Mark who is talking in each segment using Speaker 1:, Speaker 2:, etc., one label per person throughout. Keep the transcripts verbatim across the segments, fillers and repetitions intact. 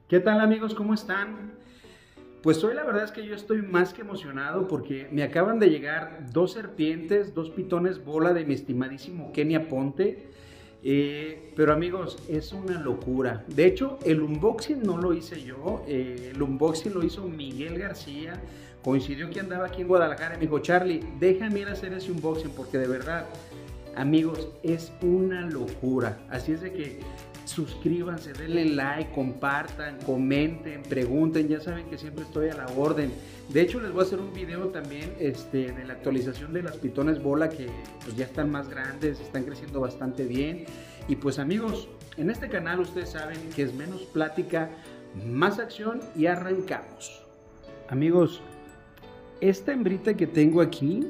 Speaker 1: ¿Qué tal amigos? ¿Cómo están? Pues hoy la verdad es que yo estoy más que emocionado porque me acaban de llegar dos serpientes, dos pitones bola de mi estimadísimo Kenny Aponte. Eh, pero amigos, es una locura. De hecho, el unboxing no lo hice yo, eh, el unboxing lo hizo Miguel García. Coincidió que andaba aquí en Guadalajara y me dijo, Charlie, déjame ir a hacer ese unboxing porque de verdad, amigos, es una locura. Así es de que suscríbanse, denle like, compartan, comenten, pregunten, ya saben que siempre estoy a la orden. De hecho les voy a hacer un video también este, de la actualización de las pitones bola que pues ya están más grandes, están creciendo bastante bien. Y pues amigos, en este canal ustedes saben que es menos plática, más acción y arrancamos. Amigos, esta hembrita que tengo aquí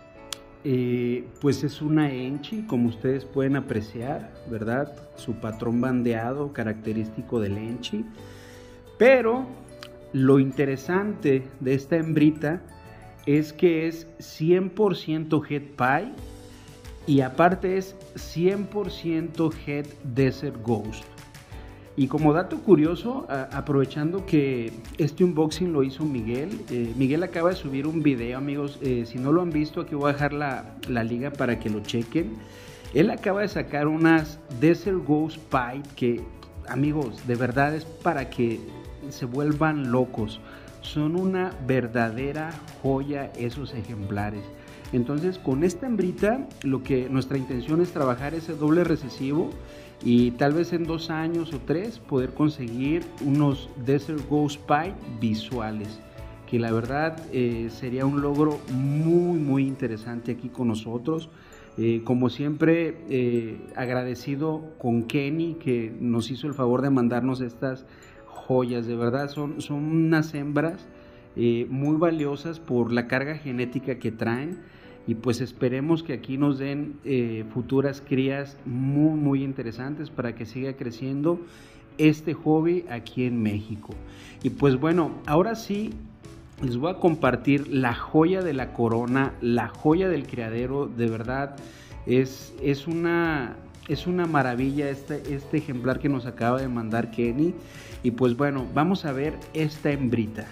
Speaker 1: Eh, pues es una Enchi, como ustedes pueden apreciar, ¿verdad? Su patrón bandeado, característico del Enchi. Pero lo interesante de esta hembrita es que es cien por ciento Het Pied y aparte es cien por ciento Het Desert Ghost. Y como dato curioso, a, aprovechando que este unboxing lo hizo Miguel, eh, Miguel acaba de subir un video, amigos, eh, si no lo han visto, aquí voy a dejar la, la liga para que lo chequen. Él acaba de sacar unas Desert Ghost Pied que, amigos, de verdad es para que se vuelvan locos. Son una verdadera joya esos ejemplares. Entonces, con esta hembrita, lo que nuestra intención es trabajar ese doble recesivo y tal vez en dos años o tres poder conseguir unos Desert Ghost Pied visuales, que la verdad eh, sería un logro muy muy interesante aquí con nosotros. Eh, como siempre, eh, agradecido con Kenny que nos hizo el favor de mandarnos estas joyas. De verdad son, son unas hembras eh, muy valiosas por la carga genética que traen. Y pues esperemos que aquí nos den eh, futuras crías muy muy interesantes para que siga creciendo este hobby aquí en México. Y pues bueno, ahora sí les voy a compartir la joya de la corona, la joya del criadero. De verdad es, es, una, es una maravilla este, este ejemplar que nos acaba de mandar Kenny. Y pues bueno, vamos a ver esta hembrita.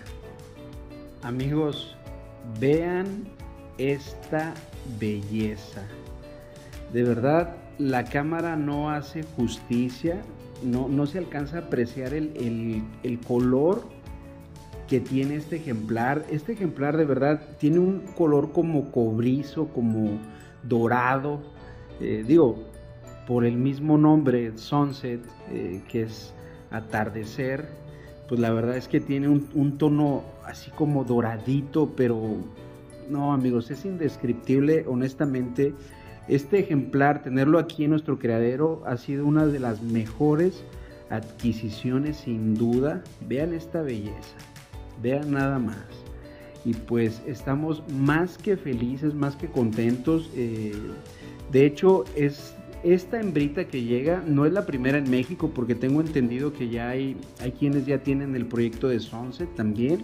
Speaker 1: Amigos, vean esta belleza. De verdad la cámara no hace justicia, no, no se alcanza a apreciar el, el, el color que tiene este ejemplar. Este ejemplar de verdad tiene un color como cobrizo, como dorado, eh, digo, por el mismo nombre Sunset, eh, que es atardecer, pues la verdad es que tiene un, un tono así como doradito, pero no amigos, es indescriptible. Honestamente, este ejemplar, tenerlo aquí en nuestro criadero, ha sido una de las mejores adquisiciones sin duda. Vean esta belleza, vean nada más. Y pues estamos más que felices, más que contentos. Eh, de hecho, es esta hembrita que llega, no es la primera en México, porque tengo entendido que ya hay, hay quienes ya tienen el proyecto de Sunset también.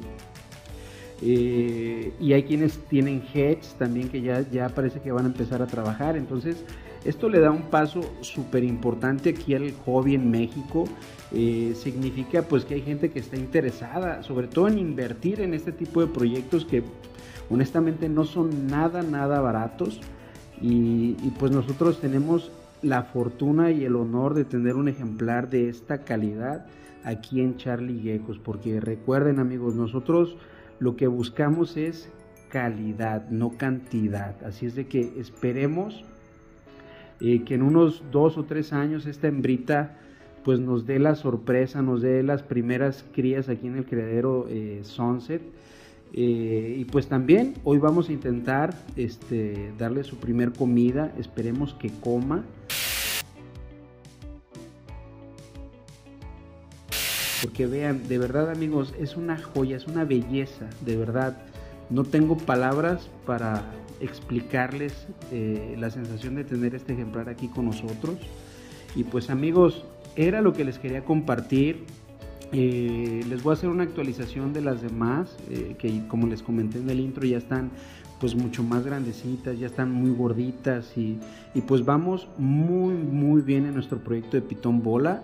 Speaker 1: Eh, y hay quienes tienen heads también que ya, ya parece que van a empezar a trabajar. Entonces esto le da un paso súper importante aquí al hobby en México. Eh, significa pues que hay gente que está interesada sobre todo en invertir en este tipo de proyectos que honestamente no son nada nada baratos. Y, y pues nosotros tenemos la fortuna y el honor de tener un ejemplar de esta calidad aquí en Charlie Geckos, porque recuerden amigos, nosotros lo que buscamos es calidad, no cantidad. Así es de que esperemos eh, que en unos dos o tres años esta hembrita pues nos dé la sorpresa, nos dé las primeras crías aquí en el criadero eh, Sunset. Eh, y pues también hoy vamos a intentar este, darle su primer comida, esperemos que coma. Porque vean, de verdad amigos, es una joya, es una belleza, de verdad. No tengo palabras para explicarles eh, la sensación de tener este ejemplar aquí con nosotros. Y pues amigos, era lo que les quería compartir. Eh, les voy a hacer una actualización de las demás, eh, que como les comenté en el intro ya están pues mucho más grandecitas, ya están muy gorditas y, y pues vamos muy muy bien en nuestro proyecto de pitón bola.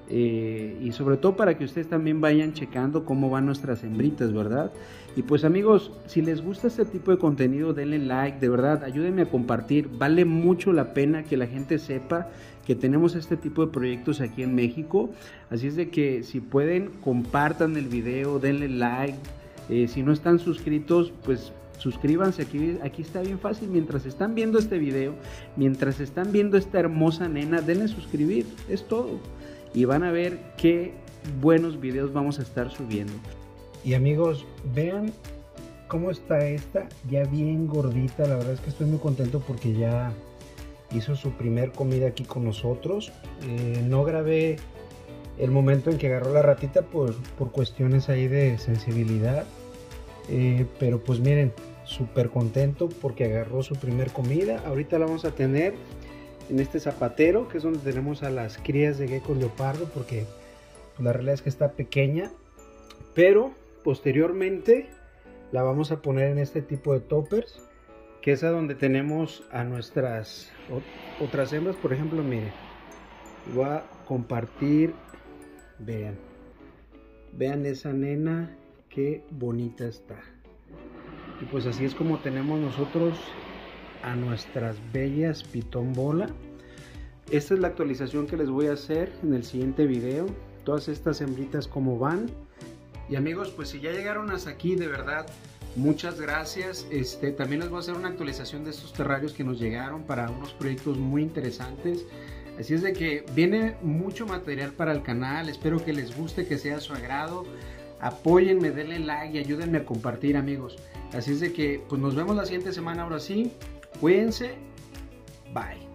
Speaker 1: Eh, y sobre todo para que ustedes también vayan checando cómo van nuestras hembritas, ¿verdad? Y pues amigos, si les gusta este tipo de contenido, denle like, de verdad, ayúdenme a compartir, vale mucho la pena que la gente sepa que tenemos este tipo de proyectos aquí en México, así es de que si pueden, compartan el video, denle like, eh, si no están suscritos, pues suscríbanse, aquí, aquí está bien fácil, mientras están viendo este video, mientras están viendo esta hermosa nena, denle suscribir, es todo. Y van a ver qué buenos videos vamos a estar subiendo. Y amigos, vean cómo está esta, ya bien gordita. La verdad es que estoy muy contento porque ya hizo su primer comida aquí con nosotros. Eh, no grabé el momento en que agarró la ratita por, por cuestiones ahí de sensibilidad. Eh, pero pues miren, súper contento porque agarró su primer comida. Ahorita la vamos a tener en este zapatero, que es donde tenemos a las crías de geckos leopardo, porque pues, la realidad es que está pequeña, pero posteriormente la vamos a poner en este tipo de toppers, que es a donde tenemos a nuestras otras hembras. Por ejemplo, miren, voy a compartir, vean, vean esa nena, qué bonita está. Y pues así es como tenemos nosotros a nuestras bellas pitón bola. Esta es la actualización que les voy a hacer en el siguiente video, todas estas hembritas como van. Y amigos, pues si ya llegaron hasta aquí, de verdad muchas gracias. Este también les voy a hacer una actualización de estos terrarios que nos llegaron para unos proyectos muy interesantes, así es de que viene mucho material para el canal. Espero que les guste, que sea a su agrado. Apóyenme, denle like y ayúdenme a compartir, amigos. Así es de que pues nos vemos la siguiente semana. Ahora sí, cuídense, bye.